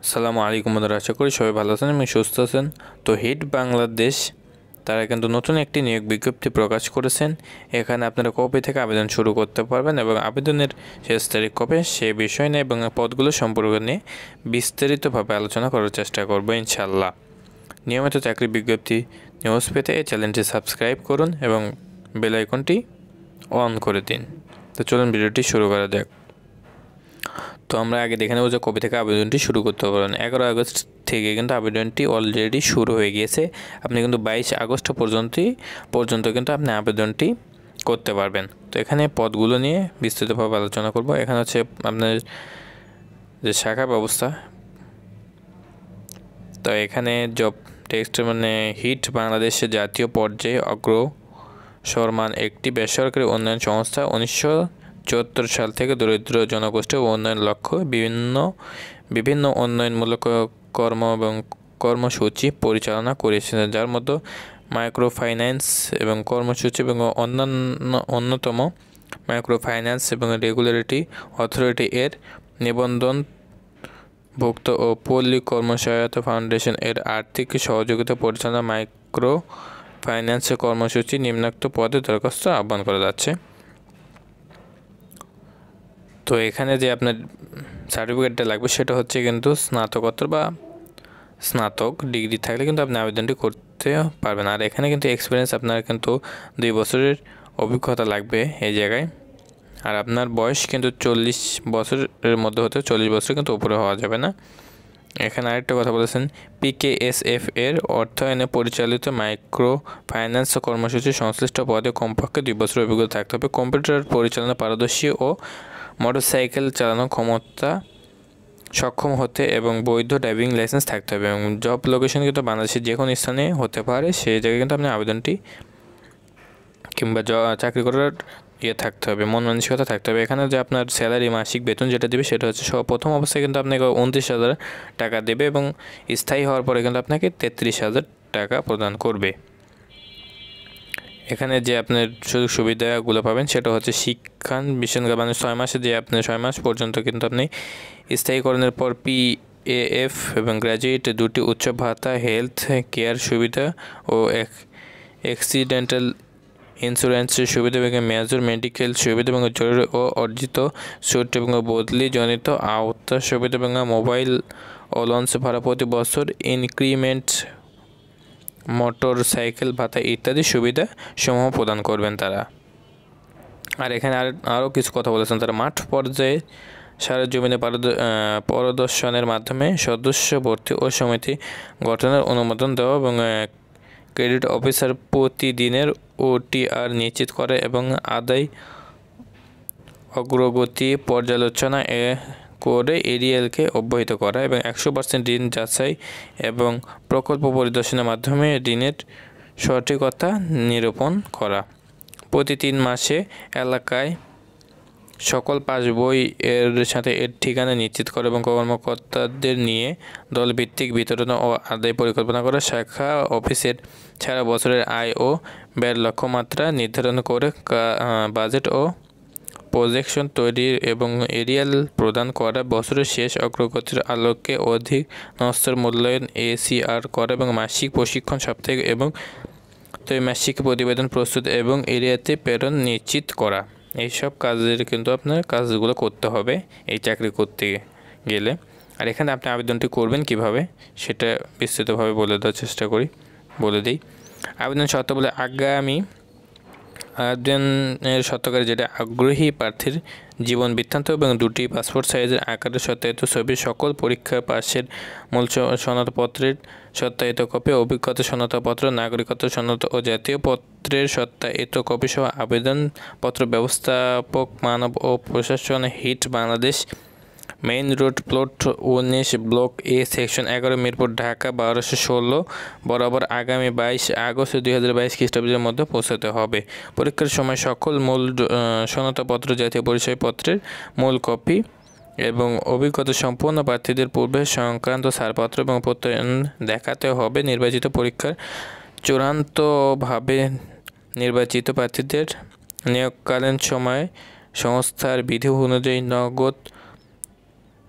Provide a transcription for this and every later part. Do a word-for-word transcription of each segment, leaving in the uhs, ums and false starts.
আসসালামু আলাইকুম বন্ধুরা, আশা করি সবাই ভালো আছেন এবং সুস্থ আছেন। তো হিট বাংলাদেশ তারা কিন্তু নতুন একটি নিয়োগ বিজ্ঞপ্তি প্রকাশ করেছেন। এখানে আপনারা কবে থেকে আবেদন শুরু করতে পারবেন এবং আবেদনের শেষ তারিখ কবে সে বিষয় নিয়ে এবং পদগুলো সম্পর্কে নিয়ে বিস্তারিতভাবে আলোচনা করার চেষ্টা করব ইনশাআল্লাহ। নিয়মিত চাকরি বিজ্ঞপ্তি নিউজ পেতে এই চ্যানেলটি সাবস্ক্রাইব করুন এবং বেল আইকনটি অন করে দিন। তো চলুন ভিডিওটি শুরু করা যাক। তো আমরা আগে দেখে নেব যে কবে থেকে আবেদনটি শুরু করতে পারবেন। এগারো আগস্ট থেকে কিন্তু আবেদনটি অলরেডি শুরু হয়ে গিয়েছে। আপনি কিন্তু বাইশ আগস্ট পর্যন্তই পর্যন্ত কিন্তু আপনি আবেদনটি করতে পারবেন। তো এখানে পদগুলো নিয়ে বিস্তারিতভাবে আলোচনা করব। এখানে হচ্ছে আপনার যে শাখা ব্যবস্থা, তো এখানে জব টেক্সট মানে হিট বাংলাদেশের জাতীয় পর্যায়ে অগ্রসরমান একটি বেসরকারি উন্নয়ন সংস্থা। উনিশশো চুয়াত্তর সাল থেকে দরিদ্র জনগোষ্ঠী উন্নয়ন লক্ষ্য বিভিন্ন বিভিন্ন উন্নয়নমূলক কর্ম এবং কর্মসূচি পরিচালনা করেছে, যার মধ্যে মাইক্রো ফাইন্যান্স এবং কর্মসূচি এবং অন্যান্য অন্যতম। মাইক্রো ফাইন্যান্স এবং রেগুলেটরি অথরিটি এর নিবন্ধনভুক্ত ও পল্লী কর্মসহায়তা ফাউন্ডেশন এর আর্থিক সহযোগিতা পরিচালনা মাইক্রো ফাইন্যান্স কর্মসূচি নিম্নোক্ত পদে দরখাস্ত আহ্বান করা যাচ্ছে। তো এখানে যে আপনার সার্টিফিকেটটা লাগবে সেটা হচ্ছে কিন্তু স্নাতকোত্তর বা স্নাতক ডিগ্রি থাকলে কিন্তু আপনি আবেদনটি করতে পারবেন। আর এখানে কিন্তু এক্সপিরিয়েন্স আপনার কিন্তু দুই বছরের অভিজ্ঞতা লাগবে এই জায়গায়। আর আপনার বয়স কিন্তু চল্লিশ বছরের মধ্যে হতে চল্লিশ বছর কিন্তু উপরে হওয়া যাবে না। এখানে আরেকটা কথা বলেছেন, পিকেএসএফ এর অর্থায়নে পরিচালিত মাইক্রো ফাইন্যান্স কর্মসূচি সংশ্লিষ্ট পদে কমপক্ষে দুই বছর অভিজ্ঞতা থাকতে হবে। কম্পিউটার পরিচালনা পারদর্শী ও মোটরসাইকেল চালানোর ক্ষমতা সক্ষম হতে এবং বৈধ ড্রাইভিং লাইসেন্স থাকতে হবে এবং জব লোকেশন কিন্তু বাংলাদেশের যে কোনো স্থানে হতে পারে, সেই জায়গায় কিন্তু আপনি আবেদনটি কিংবা চাকরি করার ইয়ে থাকতে হবে, মন মানসিকতা থাকতে হবে। এখানে যে আপনার স্যালারি মাসিক বেতন যেটা দেবে সেটা হচ্ছে সব প্রথম অবস্থায় কিন্তু আপনাকে উনত্রিশ হাজার টাকা দেবে এবং স্থায়ী হওয়ার পরে কিন্তু আপনাকে তেত্রিশ হাজার টাকা প্রদান করবে। এখানে যে আপনার সুযোগ সুবিধাগুলো পাবেন সেটা হচ্ছে শিক্ষা মিশন, মানে ছয় মাসে যে আপনি ছয় মাস পর্যন্ত কিন্তু আপনি স্থায়ীকরণের পর পি এ এফ এবং গ্র্যাজুয়েট দুটি উচ্চ ভাতা, হেলথ কেয়ার সুবিধা ও অ্যাক্সিডেন্টাল ইন্স্যুরেন্সের সুবিধা এবং মেজর মেডিকেল সুবিধা এবং জরুরি ও অর্জিত ছুট এবং বদলি জনিত আওতা সুবিধা এবং মোবাইল ও লঞ্চ ভাড়া প্রতি বছর ইনক্রিমেন্ট, মোটর সাইকেল ভাতা ইত্যাদি সুবিধা সমূহ প্রদান করবেন তারা। আর এখানে আর আরও কিছু কথা বলেছেন তারা, মাঠ পর্যায়ে সারা জমিনে পরিদর্শনের মাধ্যমে সদস্য ভর্তি ও সমিতি গঠনের অনুমোদন দেওয়া এবং ক্রেডিট অফিসার প্রতিদিনের ওটিআর নিশ্চিত করে এবং আদায় অগ্রগতি পর্যালোচনা এ করে এরিএলকে অব্যাহত করা এবং একশো পার্সেন্ট ঋণ যাচাই এবং প্রকল্প পরিদর্শনের মাধ্যমে ঋণের সঠিকতা নিরূপণ করা। প্রতি তিন মাসে এলাকায় সকল পাসবই এর সাথে এর ঠিকানা নিশ্চিত করা এবং কর্মকর্তাদের নিয়ে দলভিত্তিক বিতরণ ও আদায় পরিকল্পনা করা। শাখা অফিসের সারা বছরের আয় ও ব্যয়ের লক্ষ্যমাত্রা নির্ধারণ করে বাজেট ও প্রজেকশন তৈরি এবং এরিয়াল প্রদান করা। বছরের শেষ অগ্রগতির আলোকে অধিক নস্তর মূল্যায়ন এসিআর করা এবং মাসিক প্রশিক্ষণ সাপ্তাহিক এবং ত্রৈমাসিক প্রতিবেদন প্রস্তুত এবং এরিয়াতে প্রেরণ নিশ্চিত করা। এইসব কাজের কিন্তু আপনার কাজগুলো করতে হবে এই চাকরি করতে গেলে। আর এখানে আপনি আবেদনটি করবেন কিভাবে সেটা বিস্তৃতভাবে বলে দেওয়ার চেষ্টা করি বলে দিই। আবেদন শর্ত বলে, আগামী আবেদনের শর্তকারী যেটা আগ্রহী প্রার্থীর জীবন বৃত্তান্ত এবং দুটি পাসপোর্ট সাইজের আকারের সত্যায়িত ছবি, সকল পরীক্ষা পাশের মূল সনদপত্রের সত্যায়িত কপি, অভিজ্ঞতা সনদপত্র, নাগরিকত্ব সনদ ও জাতীয় পত্রের সত্যায়িত কপি সহ আবেদনপত্র। ব্যবস্থাপক মানব ও প্রশাসন, hit Bangladesh, main road, plot উনিশ, ব্লক এ, সেকশন এগারো, মিরপুর, ঢাকা বারোশো ষোলো বরাবর আগামী বাইশ আগস্ট দুই হাজার বাইশ খ্রিস্টাব্দের মধ্যে পৌঁছাতে হবে। পরীক্ষার সময় সকল মূল সনদপত্র, জাতীয় পরিচয়পত্রের মূল কপি এবং অভিজ্ঞতা সম্পন্ন প্রার্থীদের পূর্বে সংক্রান্ত ছাড়পত্র এবং প্রত্যয়ন দেখাতে হবে। নির্বাচিত পরীক্ষার চূড়ান্তভাবে নির্বাচিত প্রার্থীদের নিয়োগকালীন সময়ে সংস্থার বিধি অনুযায়ী নগদ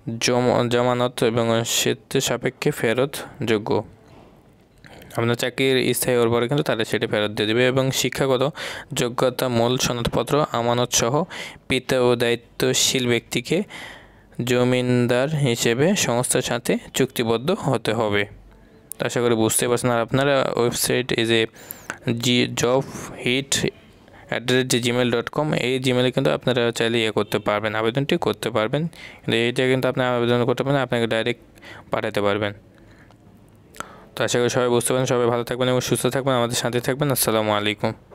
জামানত এবং স্বেচ্ছা সাপেক্ষে ফেরত যোগ্য। আপনার চাকরির স্থায়ী হওয়ার পরে কিন্তু তারা সেটা ফেরত দিয়ে দেবে। এবং শিক্ষাগত যোগ্যতা, মূল সনদপত্র, আমানত সহ পিতা ও দায়িত্বশীল ব্যক্তিকে জমিনদার হিসেবে সংস্থার সাথে চুক্তিবদ্ধ হতে হবে। আশা করি বুঝতে পারছেন। আর আপনারা ওয়েবসাইট এই যে G job hit at the rate Gmail dot com এই জিমেলে কিন্তু আপনারা চাইলে ইয়ে করতে পারবেন, আবেদনটি করতে পারবেন। কিন্তু এইটা কিন্তু আপনি আবেদন করতে পারেন, আপনাকে ডাইরেক্ট পাঠাতে পারবেন। তো আশা করি সবাই বুঝতে পারেন। সবাই ভালো থাকবেন এবং সুস্থ থাকবেন, আমাদের সাথে থাকবেন। আসসালামু আলাইকুম।